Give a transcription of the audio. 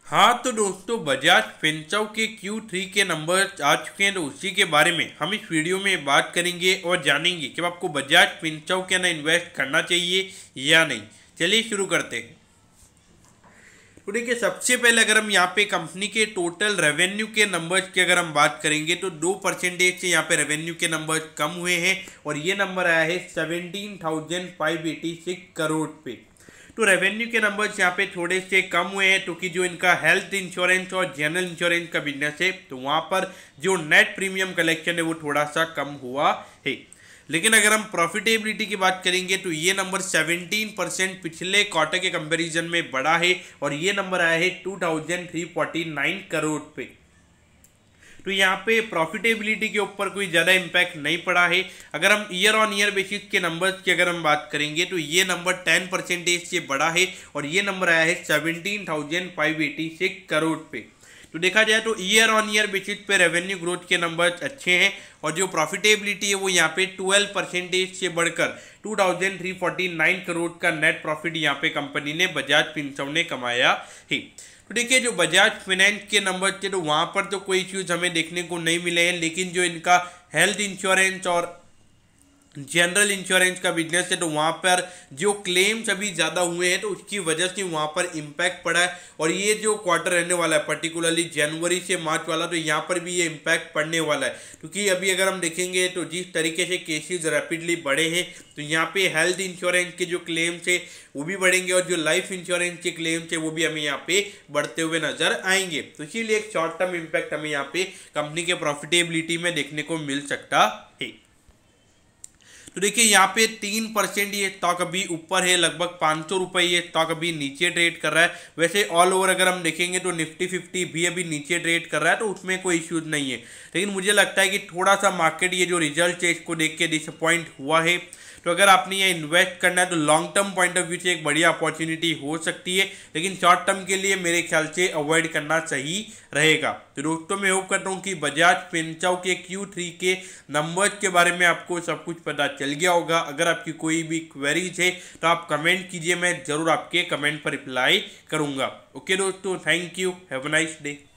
हाँ तो दोस्तों, बजाज फिनसर्व के Q3 के नंबर आ चुके हैं, तो उसी के बारे में हम इस वीडियो में बात करेंगे और जानेंगे कि आपको बजाज फिनसर्व के अंदर इन्वेस्ट करना चाहिए या नहीं। चलिए शुरू करते हैं। तो देखिए, सबसे पहले अगर हम यहाँ पे कंपनी के टोटल रेवेन्यू के नंबर्स की अगर हम बात करेंगे तो 2% से यहाँ पे रेवेन्यू के नंबर कम हुए हैं और ये नंबर आया है 17,586 करोड़ पे। तो रेवेन्यू के नंबर्स यहाँ पे थोड़े से कम हुए हैं क्योंकि जो इनका हेल्थ इंश्योरेंस और जनरल इंश्योरेंस का बिजनेस है तो वहाँ पर जो नेट प्रीमियम कलेक्शन है वो थोड़ा सा कम हुआ है। लेकिन अगर हम प्रॉफिटेबिलिटी की बात करेंगे तो ये नंबर 17% पिछले क्वार्टर के कंपैरिजन में बढ़ा है और ये नंबर आया है 2,349 करोड़ पे। तो यहाँ पे प्रॉफिटेबिलिटी के ऊपर कोई ज़्यादा इम्पैक्ट नहीं पड़ा है। अगर हम ईयर ऑन ईयर बेसिस के नंबर्स की अगर हम बात करेंगे तो ये नंबर 10% से बढ़ा है और ये नंबर आया है 17,586 करोड़ पे। तो देखा जाए तो ईयर ऑन ईयर बेसिस पे रेवेन्यू ग्रोथ के नंबर्स अच्छे हैं और जो प्रॉफिटेबिलिटी है वो यहाँ पे 12% से बढ़कर 2,349 करोड़ का नेट प्रॉफिट यहाँ पे कंपनी ने बजाज फिनसर्व ने कमाया है। तो देखिए, जो बजाज फाइनेंस के नंबर थे तो वहाँ पर तो कोई इश्यूज हमें देखने को नहीं मिले हैं, लेकिन जो इनका हेल्थ इंश्योरेंस और जनरल इंश्योरेंस का बिजनेस है तो वहाँ पर जो क्लेम्स अभी ज़्यादा हुए हैं तो उसकी वजह से वहाँ पर इम्पैक्ट पड़ा है। और ये जो क्वार्टर रहने वाला है पर्टिकुलरली जनवरी से मार्च वाला, तो यहाँ पर भी ये इम्पैक्ट पड़ने वाला है क्योंकि अभी अगर हम देखेंगे तो जिस तरीके से केसेस रैपिडली बढ़े हैं तो यहाँ पे हेल्थ इंश्योरेंस के जो क्लेम्स है वो भी बढ़ेंगे और जो लाइफ इंश्योरेंस के क्लेम्स है वो भी हमें यहाँ पे बढ़ते हुए नजर आएंगे। तो इसीलिए एक शॉर्ट टर्म इम्पैक्ट हमें यहाँ पे कंपनी के प्रॉफिटेबिलिटी में देखने को मिल सकता है। तो देखिए, यहाँ पे 3% ये स्टॉक अभी ऊपर है, लगभग 500 रुपये ये स्टॉक अभी नीचे ट्रेड कर रहा है। वैसे ऑल ओवर अगर हम देखेंगे तो निफ्टी 50 भी अभी नीचे ट्रेड कर रहा है, तो उसमें कोई इश्यूज नहीं है। लेकिन मुझे लगता है कि थोड़ा सा मार्केट ये जो रिजल्ट है इसको देख के डिसअपॉइंट हुआ है। तो अगर आपने ये इन्वेस्ट करना है तो long term point of view से एक बढ़िया अपॉर्चुनिटी हो सकती है, लेकिन शॉर्ट टर्म के लिए मेरे ख्याल से अवॉइड करना सही रहेगा। तो दोस्तों, मैं होप करता हूँ कि बजाज फिनसर्व के Q3 के नंबर्स के बारे में आपको सब कुछ पता चल गया होगा। अगर आपकी कोई भी क्वेरीज है तो आप कमेंट कीजिए, मैं जरूर आपके कमेंट पर रिप्लाई करूँगा। ओके दोस्तों, thank you, have a nice day.